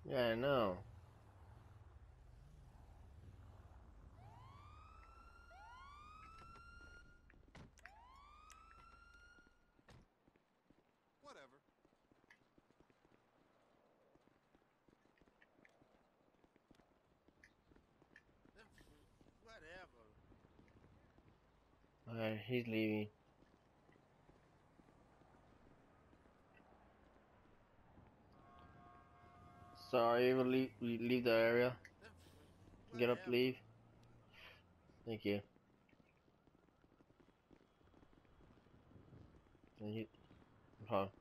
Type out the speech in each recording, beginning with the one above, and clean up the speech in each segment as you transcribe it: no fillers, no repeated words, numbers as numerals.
Yeah, I know. Whatever. Whatever. Alright, he's leaving. So are you able to leave the area? Get up, Whatever. leave. Thank you. Thank you. Okay.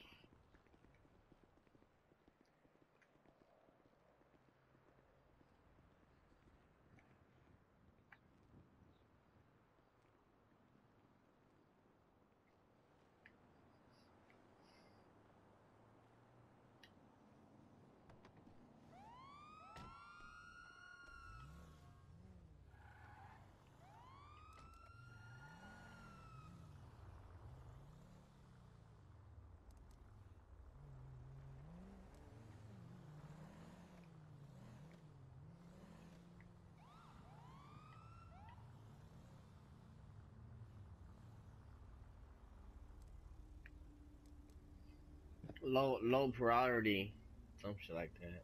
Low priority. Some shit like that.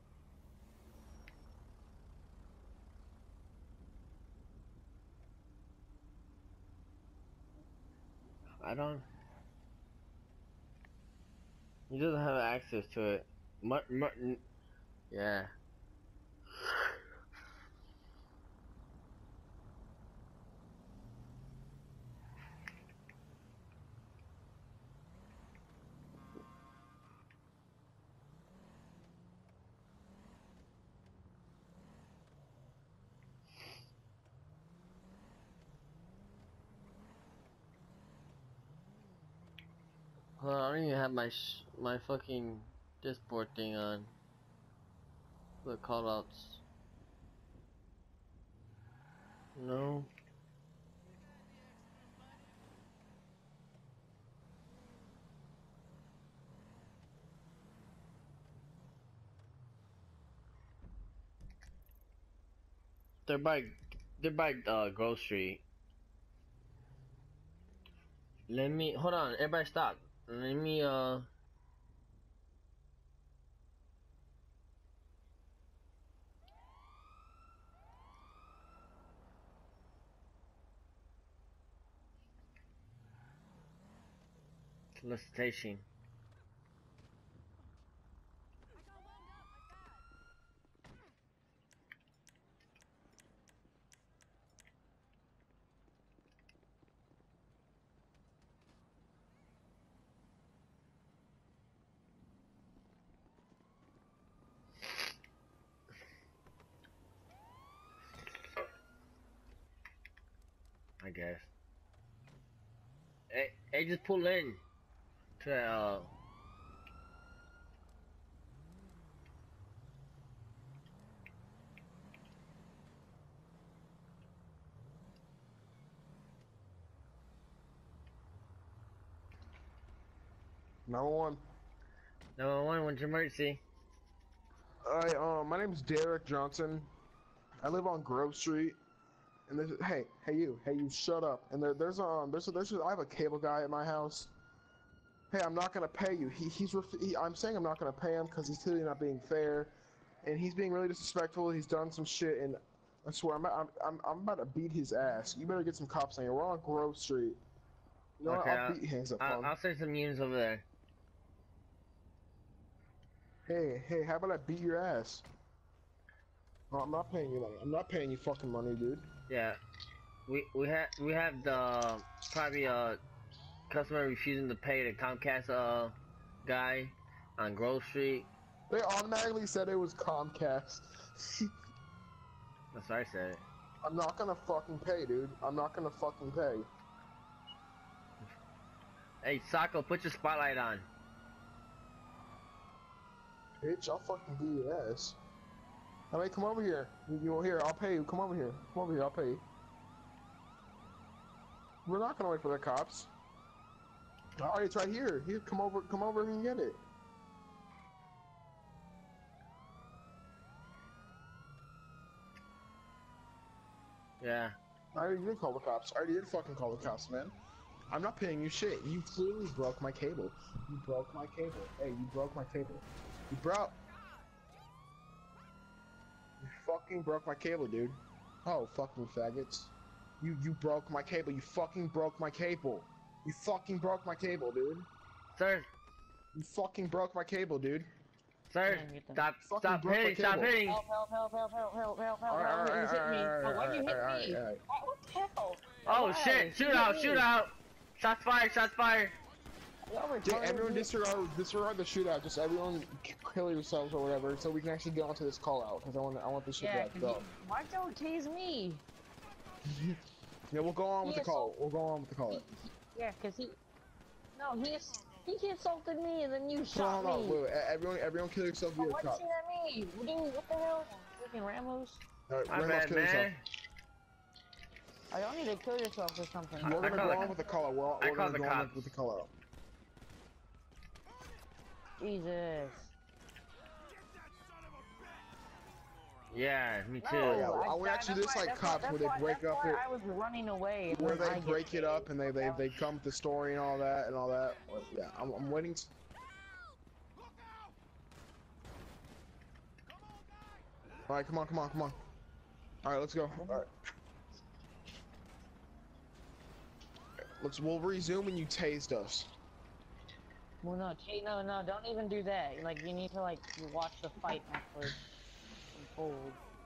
I don't. He doesn't have access to it. Yeah. Hold on, I don't even have my fucking Discord thing on. The callouts. No. You got any extra money? They're by Grove Street. Let me hold on, everybody stop. Let me solicitation. I got wound up, my bad. I guess. Hey, just pull in to 911. 911. What's your emergency? Hi, my name's Derek Johnson. I live on Grove Street. And there's hey you, shut up. And I have a cable guy at my house. Hey, I'm not gonna pay you. I'm saying I'm not gonna pay him because he's clearly not being fair, and he's being really disrespectful. He's done some shit, and I swear I'm about to beat his ass. You better get some cops on here. We're on Grove Street. You know what? Okay, I'll beat hands up on. I'll send some units over there. Hey, how about I beat your ass? No, I'm not paying you money. I'm not paying you fucking money, dude. Yeah, we have the probably customer refusing to pay the Comcast guy on Grove Street. They automatically said it was Comcast. That's what I said. I'm not gonna fucking pay, dude. I'm not gonna fucking pay. Hey, Sako, put your spotlight on. Bitch, I'll fucking beat your ass. I mean, come over here. You here? I'll pay you. Come over here. Come over here. I'll pay you. We're not gonna wait for the cops. Alright, it's right here. Here, come over. Come over and get it. Yeah. I already did call the cops. I already did fucking call the cops, man. I'm not paying you shit. You clearly broke my cable. You broke my cable. Hey, you broke my cable. You broke. You fucking broke my cable, dude. Oh, fucking faggots. You broke my cable. You fucking broke my cable. You fucking broke my cable, dude. Sir, You fucking broke my cable, dude. sir, stop, Fucking stop broke my hitting, stop cable. hitting. Help, help, help, help, help, help, help, help, help. He's hit me. Oh, why'd you hit me? Alright. What the hell? Oh Why? shit, He shoot hit out, me. shoot out. Shots fired, shots fired. Y'all Yeah, retarded, everyone dude. disregard the shootout. Just everyone kill yourselves or whatever, so we can actually get onto this call out. Because I want this shit Yeah, wrapped up. why'd y'all tase me? Yeah, we'll go on with the He call. We'll go on with the call. Yeah, cause he... No, he assaulted me and then you Hold shot on, me. wait. Everyone kill yourself via Why'd you cop. say that at me? What the hell? Freaking Ramos? Alright, My Ramos, bad, kill yourself. man. I don't need to kill yourself or something. We're gonna call go the- on with the call out. I We're call gonna the go on cops. with the call out. Jesus. Yeah, me too. yeah, well, we actually just like cops where they break up it. I was running away. Where they break it up and they come with the story and all that. Yeah, I'm waiting. All right, come on. All right, let's go. All right. We'll resume when you tased us. Well, no, don't even do that. Like, you need to, like, watch the fight afterwards. Unfold.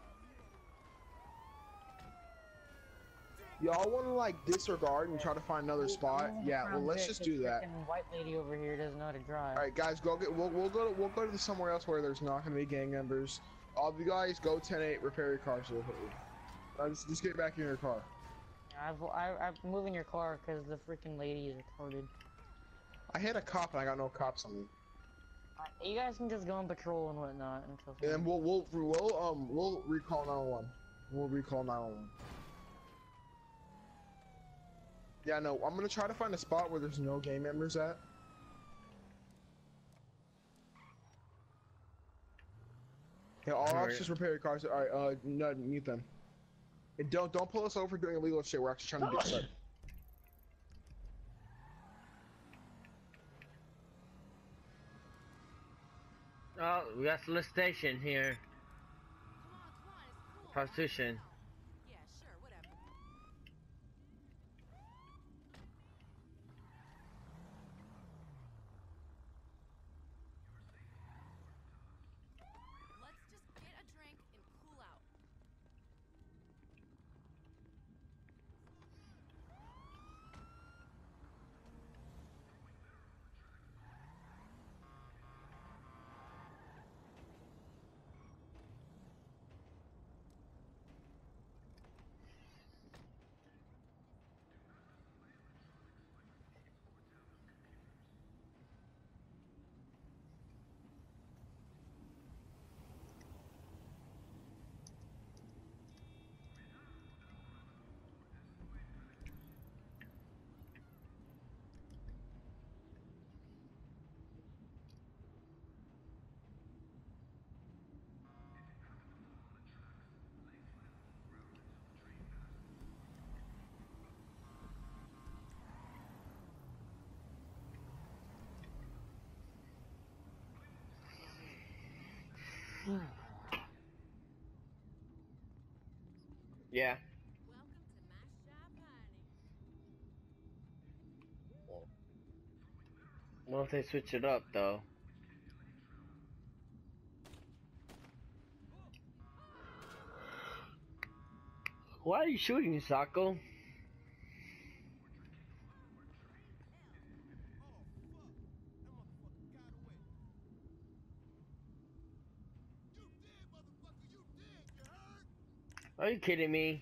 Y'all want to like disregard and try to find another spot? Yeah, well let's just do that. White lady over here doesn't know how to drive. All right, guys, we'll go to somewhere else where there's not gonna be gang members. All of you guys go 10-8, repair your car. Just get back in your car. I'm moving your car because the freaking lady is retarded. I hit a cop and I got no cops on me. You guys can just go on patrol and whatnot until. And then we'll recall 911. We'll recall 911. Yeah, no, I'm gonna try to find a spot where there's no gang members at. Yeah, all officers repair your cars. All right, no, mute them. And don't pull us over for doing illegal shit. We're actually trying to get started. Oh, we got solicitation here. Come on, it's cool. Prostitution. Yeah, sure, whatever. Let's just get a drink and cool out. Yeah. Welcome to my shop, honey. What if they switch it up though? Why are you shooting, Sako? Are you kidding me?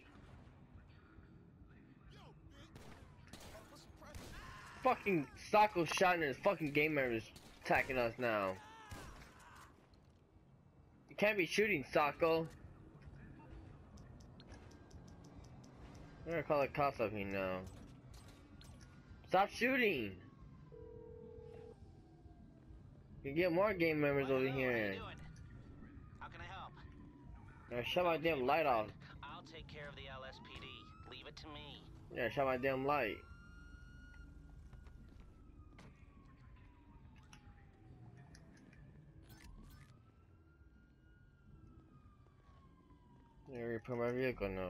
Fucking Sako shot and his fucking game members attacking us now. You can't be shooting, Sako. I'm gonna call the cops up here now. Stop shooting! You get more game members over here. How can I help? Shut my damn light off. I'll take care of the LSPD. it to me. Yeah, shot my damn light. Yeah, repair my vehicle now.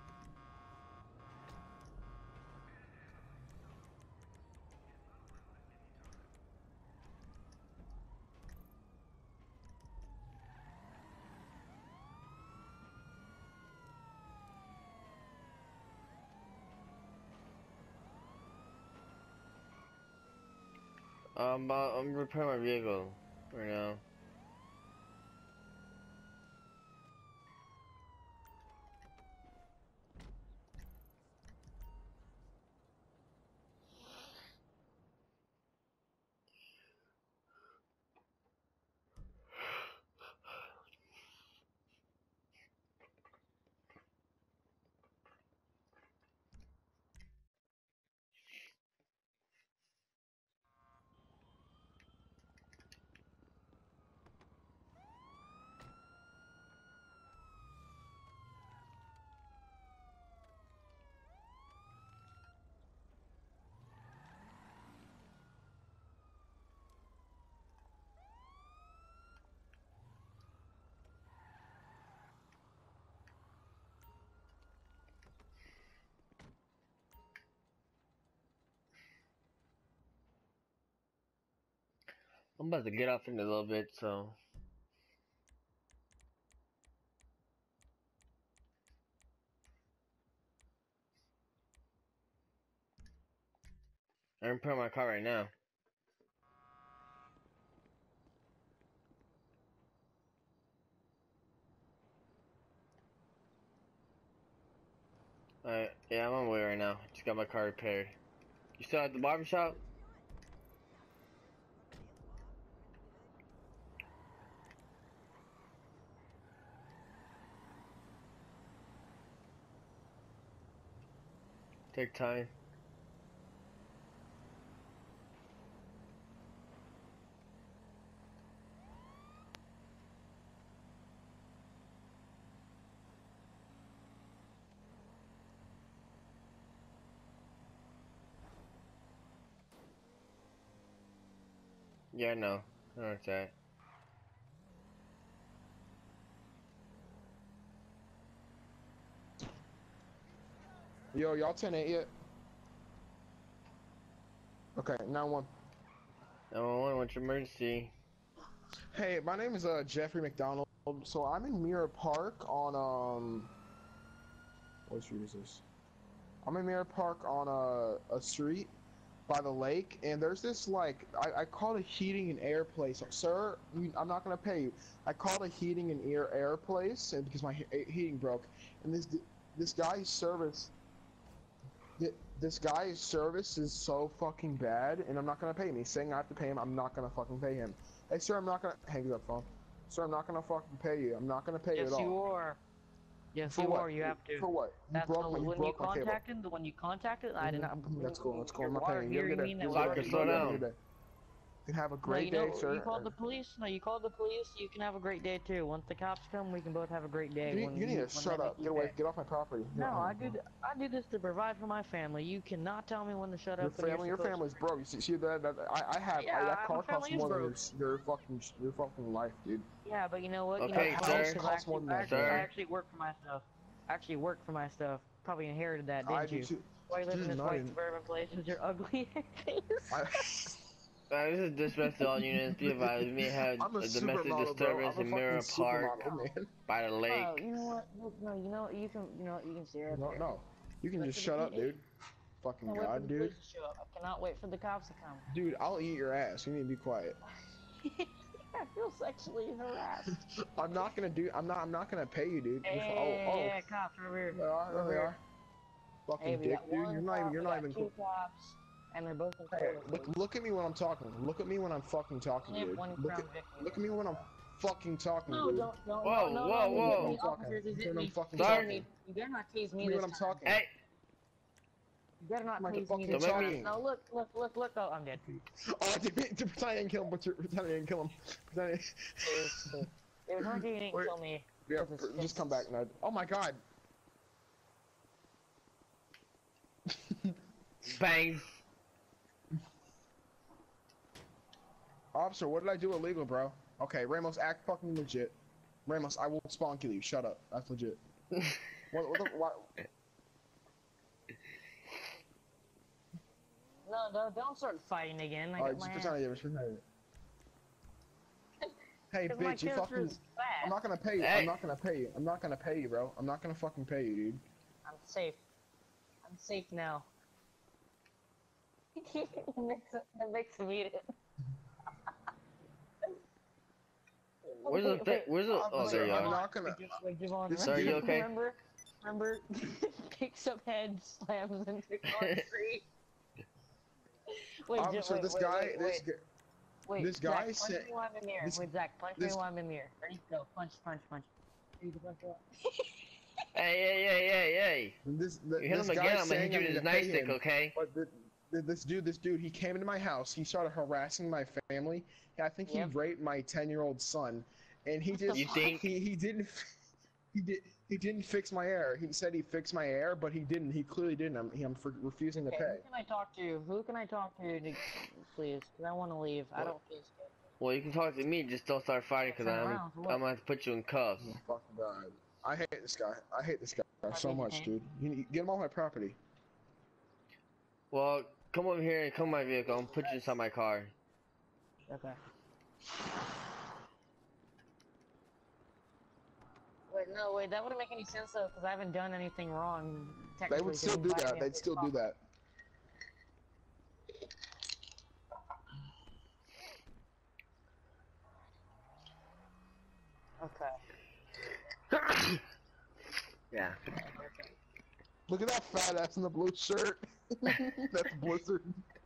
I'm repairing my vehicle right now. I'm about to get off in a little bit, so. I'm repairing my car right now. Alright, yeah, I'm on my way right now. Just got my car repaired. You still at the barbershop? Take time. Yeah, I know. I know what's that. Yo, y'all 10-8 yet? Okay, 9-1. 911, what's your emergency? Hey, my name is Jeffrey McDonald. So I'm in Mirror Park on what street is this? I'm in Mirror Park on a street by the lake, and there's this like I called a heating and air place. Sir, I'm not gonna pay you. I called a heating and air place, and because my heating broke, and this guy's service. This guy's service is so fucking bad, and I'm not gonna pay him. He's saying I have to pay him. I'm not gonna fucking pay him. Hey, sir, I'm not gonna hang up phone. Sir, I'm not gonna fucking pay you. I'm not gonna pay you at Yes, you all. are. Yes, For you what? are. You have to. For what? You That's the broke my when you cable. contacted the one you contacted. I did not. Let's go. Let's go. Your I'm not water paying you. You have a hearing good day. mean that You we have a already good day. Slow You have a down. good day. You have a No, great you day, know, sir. you called the police. No, you called the police. You can have a great day too. Once the cops come, we can both have a great day. You need to When shut they make up. you Get away. pay. Get off my property. No, I do this to provide for my family. You cannot tell me when to shut Your up when you're family. Your supposed family's to. broke. You see that? I have. Yeah, That my car costs family is more than broke. your fucking life, dude. Yeah, but you know what? You know Okay, it's funny sir. because Costs more than that, Sir. I actually work for my stuff. I actually work for my stuff. Probably inherited that, I didn't do you? too. Why you live in Dude, this not white in. suburban place with your ugly face? I, This is dispatch to all units. Be advised, we may have I'm a a domestic supermodel, bro. disturbance I'm a in fucking Mirror Park supermodel, man. by the lake. Oh, you know what? No, you know, you can stay right No, there. no. You can Wait just for the shut up, PD. dude. Fucking Can't wait for god, the dude. police to show up. I cannot wait for the cops to come. Dude, I'll eat your ass. You need to be quiet. I feel sexually harassed. I'm not gonna pay you, dude. Hey, cops over here. There they are. There Over they here. are. Hey, Fucking we dick, got dude. one You're cop, we not got even two cool. cops, and they're both in Hey, total. look at me when I'm talking. Look at me when I'm fucking talking, We have dude. one crown victory. Look at me when I'm fucking talking, No, dude. don't, Whoa, no, whoa, he hit whoa. me, officers, he hit When I'm me. fucking You better talking. you better not tase me Look at me this when I'm time. talking. Hey, You better not I'm tase me fucking this Don't make time. me- talking. No, look, oh, I'm dead. Oh, pretend I didn't kill him, but pretend I didn't kill him. Pretend I... It was not you didn't Wait. kill me. Yeah, Because it's just come back, Ned. Oh my god. Bang. Officer, what did I do illegal, bro? Okay, Ramos, act fucking legit. Ramos, I will spawn kill you. Shut up. That's legit. What? No, don't start fighting again. Alright, just pretend I did it. Hey, my bitch, you character fucking... is fat. I'm not gonna pay you. Hey. I'm not gonna pay you. I'm not gonna pay you, bro. I'm not gonna fucking pay you, dude. I'm safe. I'm safe now. it makes me eat it. Where's the where's the oh there you I'm are. not gonna. Wait, Javon, Sir, you okay? Remember, picks up head, slams into concrete. Wait, Officer, this guy Zach, punch said. me while I'm in the air. Wait, Zach, punch me while I'm in the air. Ready? Go. Punch. Ready to punch it. Hey. You hit him again, I'm gonna hit you with his nightstick, okay? But this dude, he came into my house. He started harassing my family. I think he raped my 10-year-old son, and he just You think? he didn't fix my air. He said he fixed my air, but he didn't. He clearly didn't. I'm refusing to pay. Who can I talk to? Please? Because I want to leave. I don't feel scared. Well, you can talk to me, just don't start fighting, because I'm gonna have to put you in cuffs. Oh, fucking God. I hate this guy. I hate this guy so much, dude. You get him off my property. Well, come over here and come my vehicle. I'm put you inside my car. Okay. Wait, that wouldn't make any sense though, because I haven't done anything wrong. They would still do that. They'd still do that. Okay. Yeah. Look at that fat ass in the blue shirt. That's Blizzard.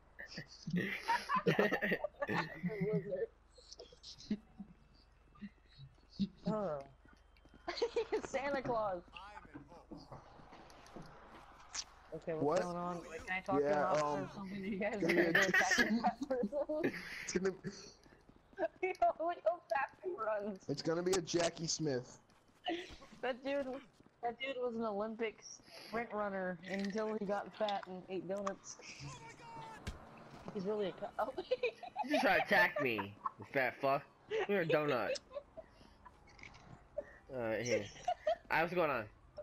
Oh. Santa Claus. Okay, what's going on? Wait, can I talk to an officer or something? You guys are gonna go attack that person? Yo, look how fast he runs. It's gonna be a Jackie Smith. That dude was an Olympic sprint runner until he got fat and ate donuts. He's really a oh. You just try to attack me, you fat fuck. You're a donut. Alright, here. Alright, what's going on?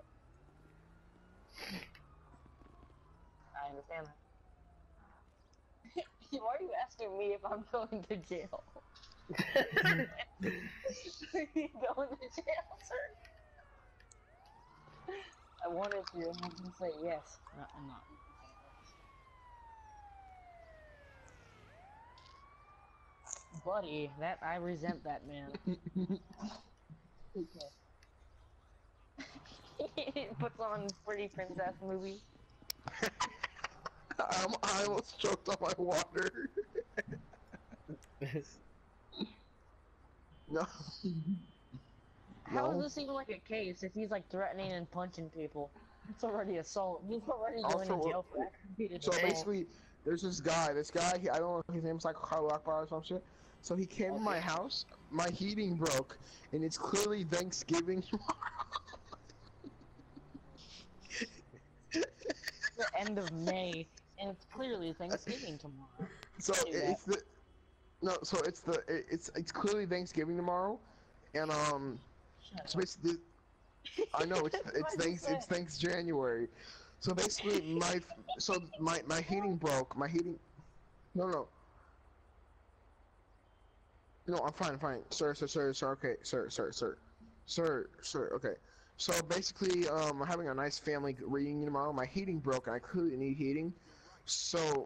I understand that. Why are you asking me if I'm going to jail? Are you going to jail, sir? I wanted to, and I can say yes. No, I'm not. Buddy, I resent that man. Okay. He puts on pretty princess movie. I almost choked on my water. No. How is this even like a case if he's like threatening and punching people? It's already assault. He's already going to jail for aggravated assault. So basically, there's this guy, I don't know if his name's like Kyle Akbar or some shit. So he came to my house, my heating broke, and it's clearly Thanksgiving The end of May, and it's clearly Thanksgiving tomorrow. So it's clearly Thanksgiving tomorrow, and so basically, I know it's thanks January. So basically, my heating broke. No, I'm fine, sir, okay, sir, okay. So basically, we're having a nice family reunion tomorrow. My heating broke, and I clearly need heating. So.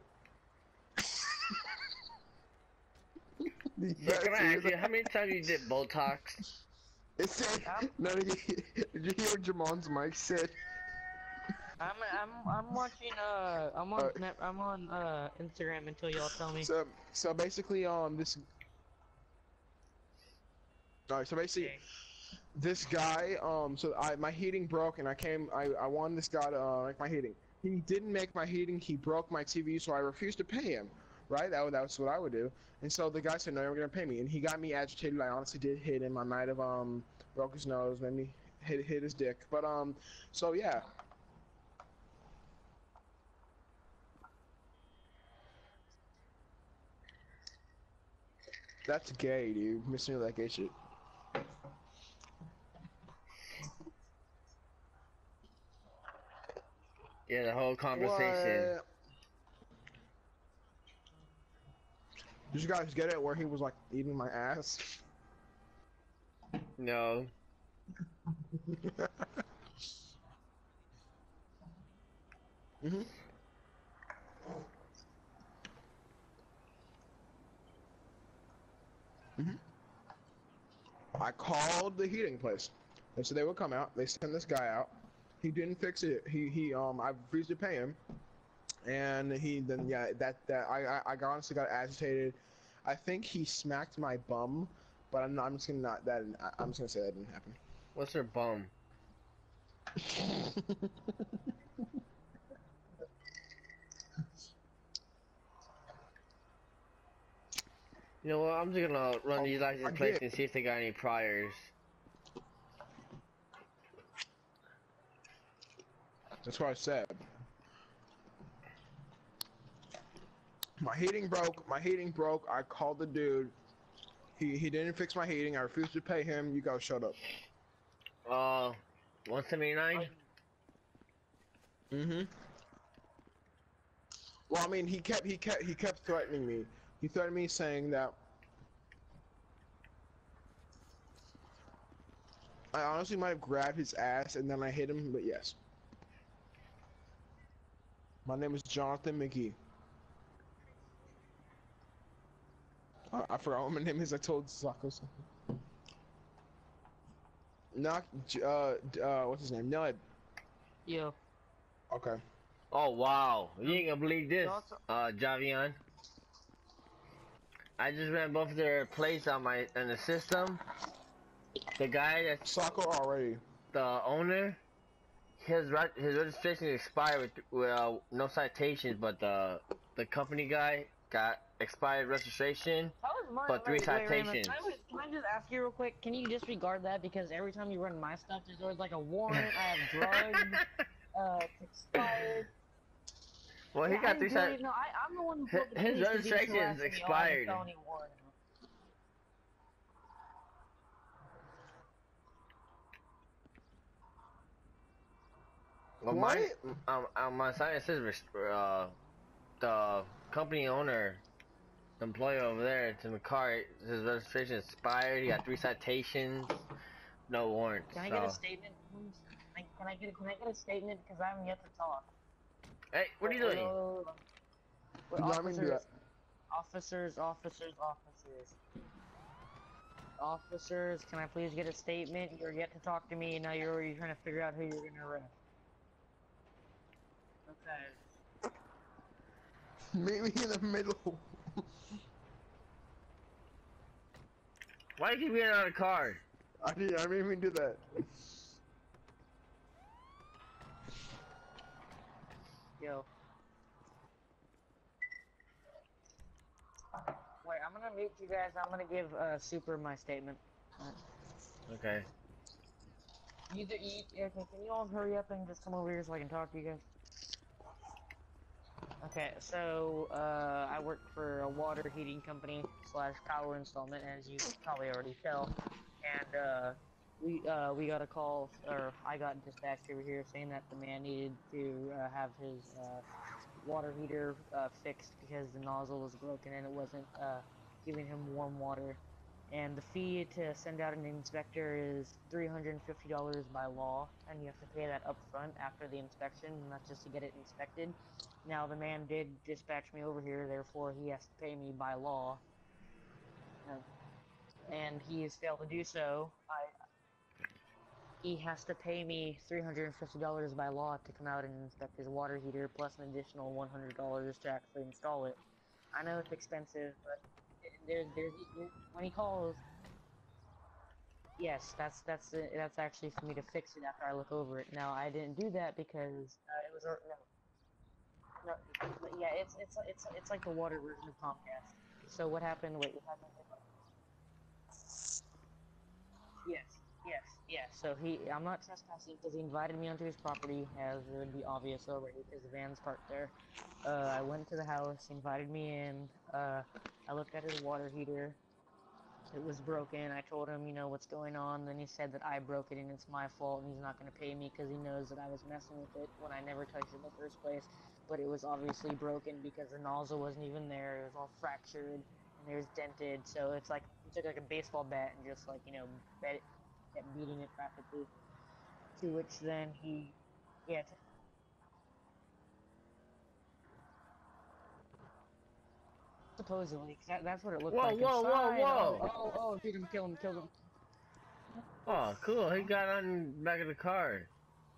But can I ask you, how many times you did Botox? It said, no, did you hear what Jamon's mic said? I'm watching I'm on Instagram until y'all tell me. So basically this guy my heating broke, and I wanted this guy to make my heating. He didn't make my heating. He broke my TV, so I refused to pay him. Right? That's what I would do. And so the guy said, no, you're gonna pay me. And he got me agitated. I honestly did hit him. I might have broke his nose, made me hit his dick. But so yeah. That's gay, dude. Missing that gay shit. Yeah, the whole conversation. What? Did you guys get it where he was like eating my ass? No. Mhm. Mhm. I called the heating place. They said they would come out. They sent this guy out. He didn't fix it. I refused to pay him, and I honestly got agitated. I think he smacked my bum, but I'm just gonna not that. I'm just gonna say that didn't happen. What's her bum? You know what? I'm just gonna run these license plates and see if they got any priors. That's what I said. My heating broke. My heating broke. I called the dude. He didn't fix my heating. I refused to pay him. You guys shut up. 179. Mhm. Well, I mean, he kept threatening me. He threatened me saying that I honestly might have grabbed his ass and then I hit him, but yes. My name is Jonathan McGee. I forgot what my name is. I told Sako something. What's his name? Ned. Yo. Okay. Oh wow, you ain't gonna believe this, Javion. I just ran both of their plates on the system. The guy that's Sako already. the owner, his registration expired with no citations, but the company guy got expired registration, but 3 citations. Can I just ask you real quick? Can you disregard that because every time you run my stuff, there's always like a warrant. I have drugs. It's expired. Well, he got 3 citations. No, I'm the one who pulled the His registration is expired. Well, what? My sign says the company owner, the employee over there, it's in the car. His registration expired. He got 3 citations, no warrants. Can I get a statement, please? Can I get a statement because I haven't yet to talk. Hey, what are you doing? Officers, can I please get a statement? You're yet to talk to me, now you're trying to figure out who you're gonna arrest. Okay. Meet me in the middle. Why do you keep getting out of the car? I didn't even do that. Yo. Wait, I'm gonna mute you guys. I'm gonna give Super my statement. Okay. Okay, can you all hurry up and just come over here so I can talk to you guys? Okay, so I work for a water heating company / power installment, as you can probably already tell, and we got a call, or I got dispatched over here saying that the man needed to have his water heater fixed because the nozzle was broken and it wasn't giving him warm water. And the fee to send out an inspector is $350 by law, and you have to pay that up front after the inspection, and that's just to get it inspected. Now, the man did dispatch me over here, therefore he has to pay me by law. And he has failed to do so. He has to pay me $350 by law to come out and inspect his water heater, plus an additional $100 to actually install it. I know it's expensive, but when he calls, yes, that's actually for me to fix it after I look over it. Now I didn't do that because it was yeah, it's like the water version of Comcast. So what happened? Wait, what happened? Yes. So I'm not trespassing because he invited me onto his property, as it would be obvious already because the van's parked there. I went to the house, he invited me in. I looked at his water heater. it was broken. I told him, you know, what's going on. Then he said that I broke it and it's my fault and he's not going to pay me because he knows that I was messing with it when I never touched it in the first place. But it was obviously broken because the nozzle wasn't even there. It was all fractured and it was dented. So it's like he took like a baseball bat and just like, you know, kept beating it practically. To which then he, yeah, supposedly, 'cause that's what it looked Whoa, like whoa, whoa, inside. Oh, whoa! oh, oh, shoot him, kill him, kill him. Oh, cool. He got on the back of the car.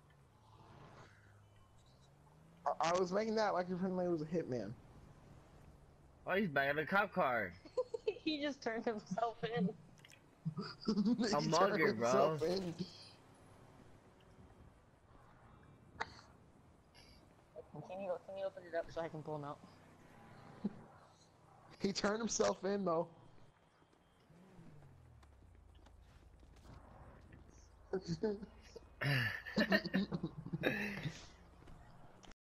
I was making that like your friend was a hitman. Oh, he's back in the cop car. He just turned himself in. A He mugger, turned bro. himself in. Can you open it up so I can pull him out? He turned himself in though.